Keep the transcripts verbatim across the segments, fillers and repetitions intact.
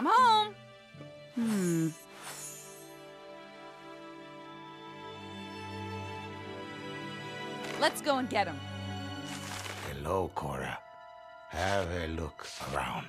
I'm home. Hmm. Let's go and get him. Hello, Cora. Have a look around.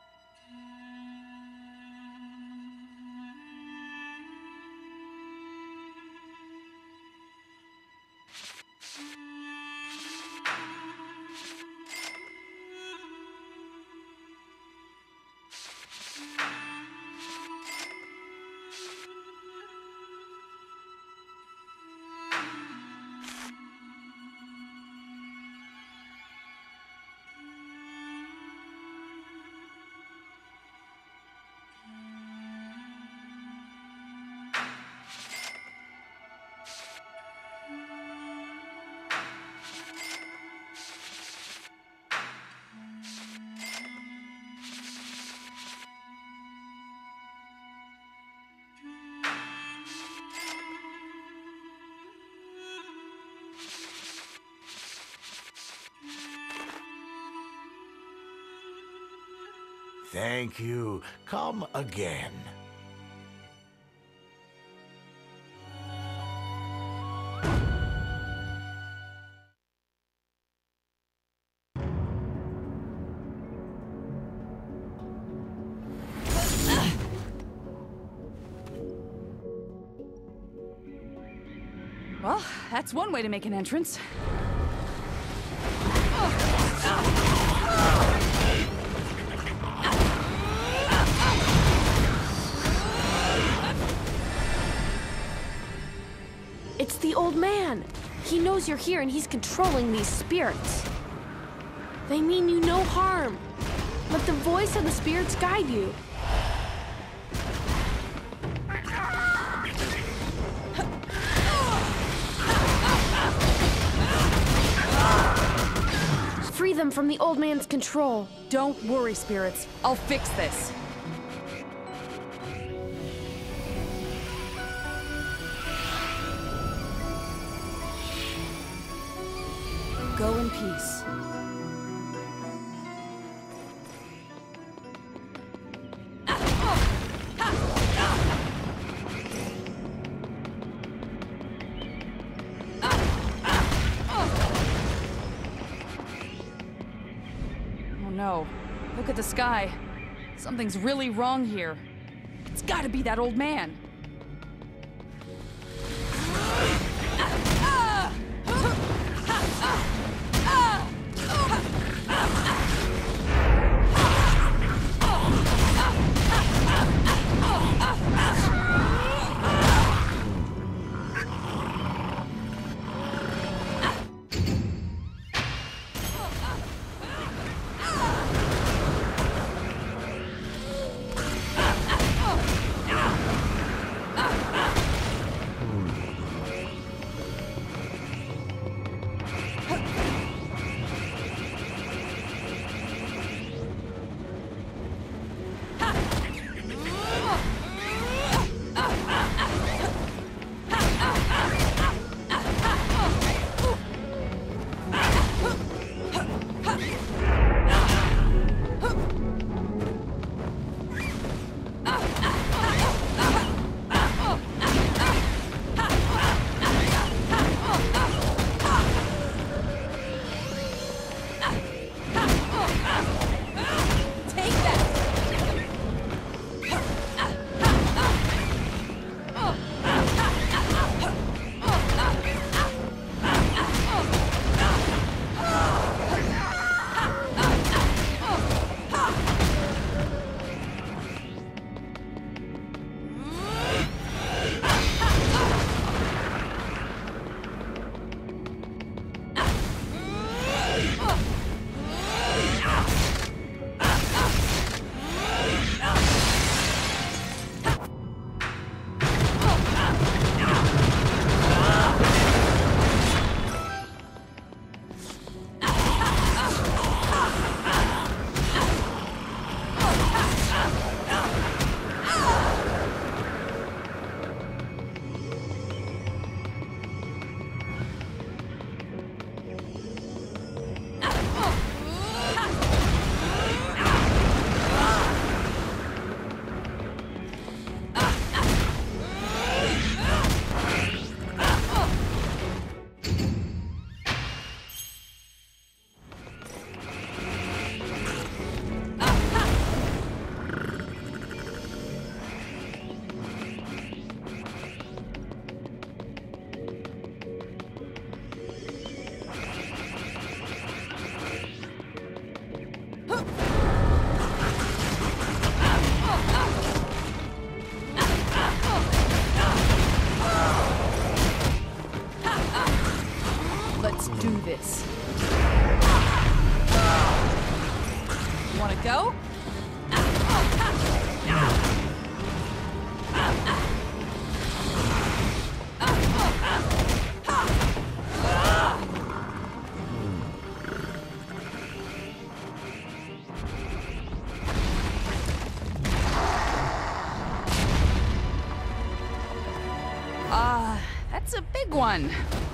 Thank you. Come again. Well, that's one way to make an entrance. It's the old man. He knows you're here and he's controlling these spirits. They mean you no harm. Let the voice of the spirits guide you. Free them from the old man's control. Don't worry, spirits. I'll fix this. Go in peace. Oh no. Look at the sky. Something's really wrong here. It's gotta be that old man. do this. Wanna go? Ah, uh, that's a big one.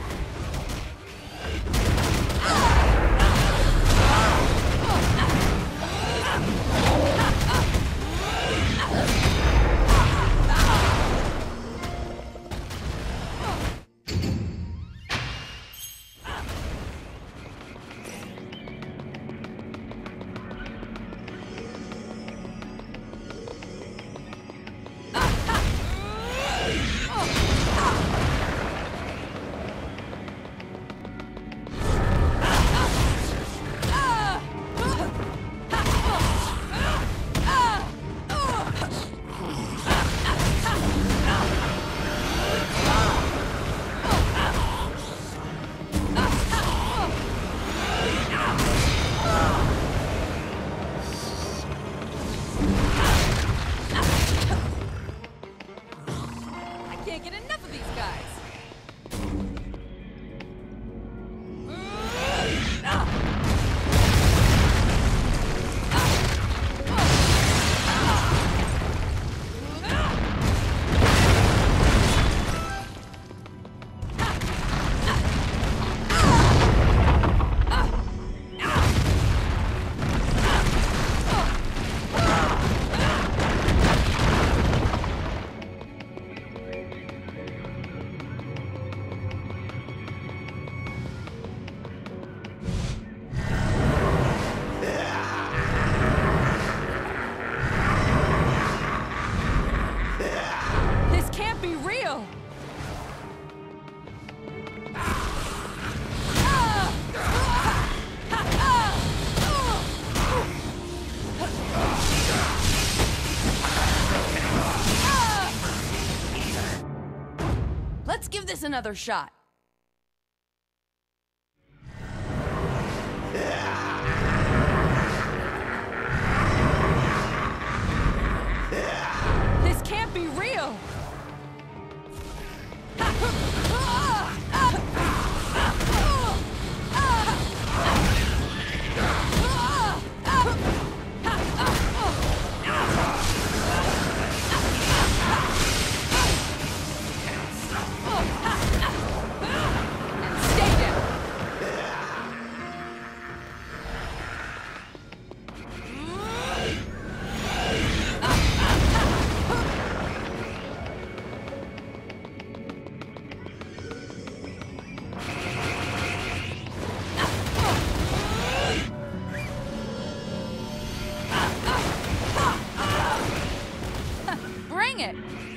Can't get enough of these guys. Let's give this another shot. This can't be real. Bring it!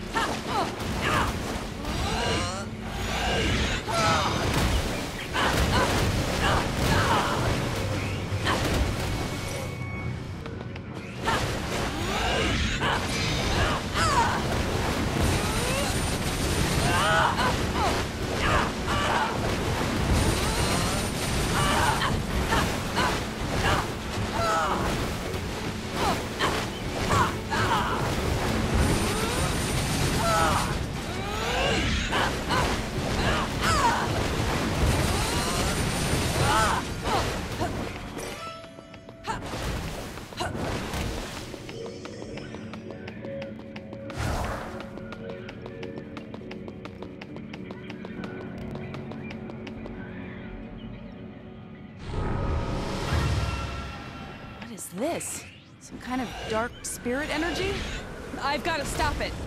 What is this? Some kind of dark spirit energy? I've got to stop it.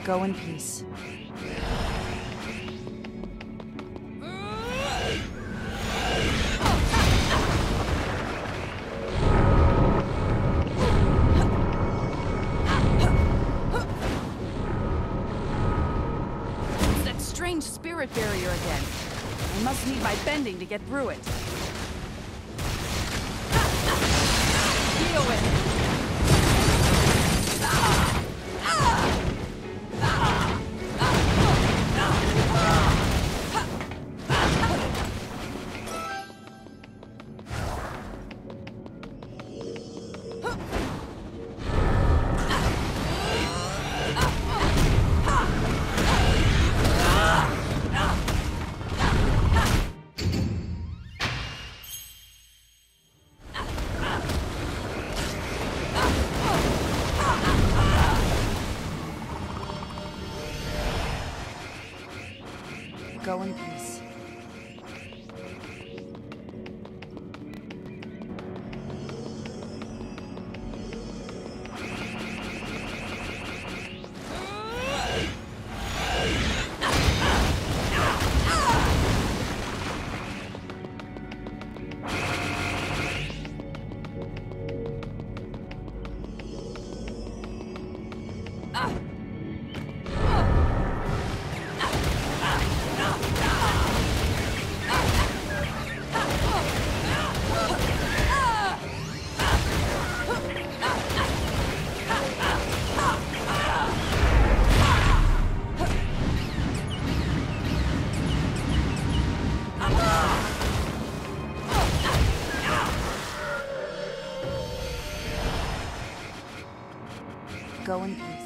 Go in peace. It's that strange spirit barrier again. I must need my bending to get through it. Deal with it. Go in peace. Go in peace.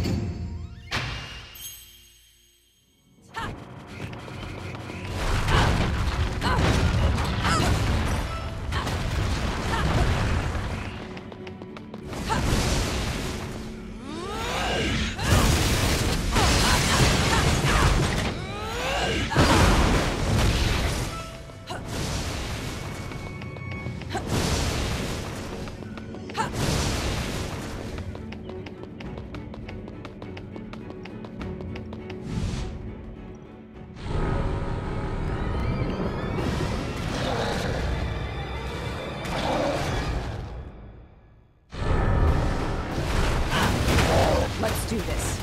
Let's do this.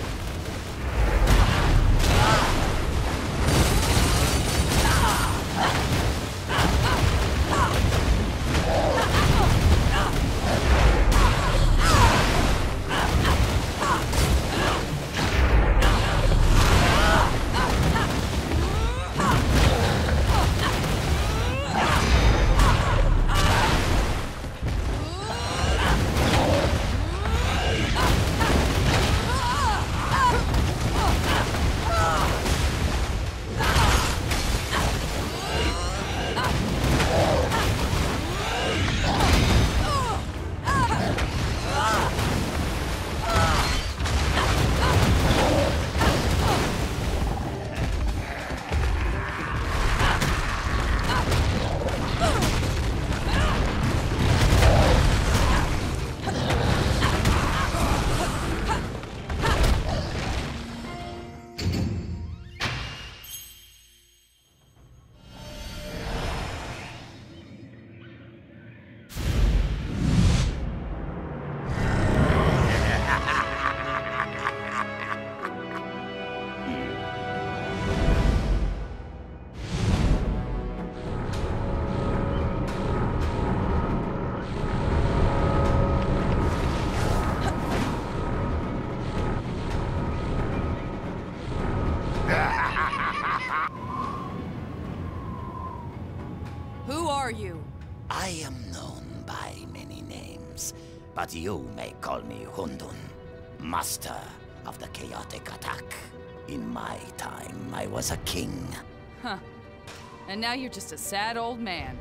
Who are you? I am known by many names, but you may call me Hundun, master of the chaotic attack. In my time, I was a king. Huh. And now you're just a sad old man.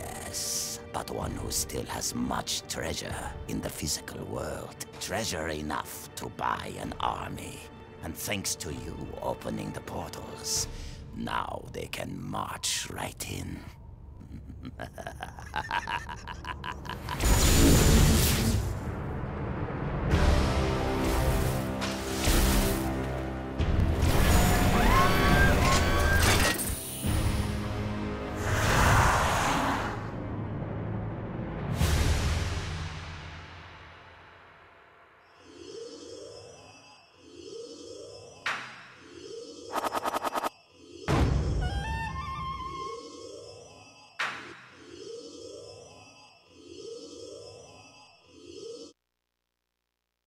Yes, but one who still has much treasure in the physical world. Treasure enough to buy an army. And thanks to you opening the portals, now they can march right in.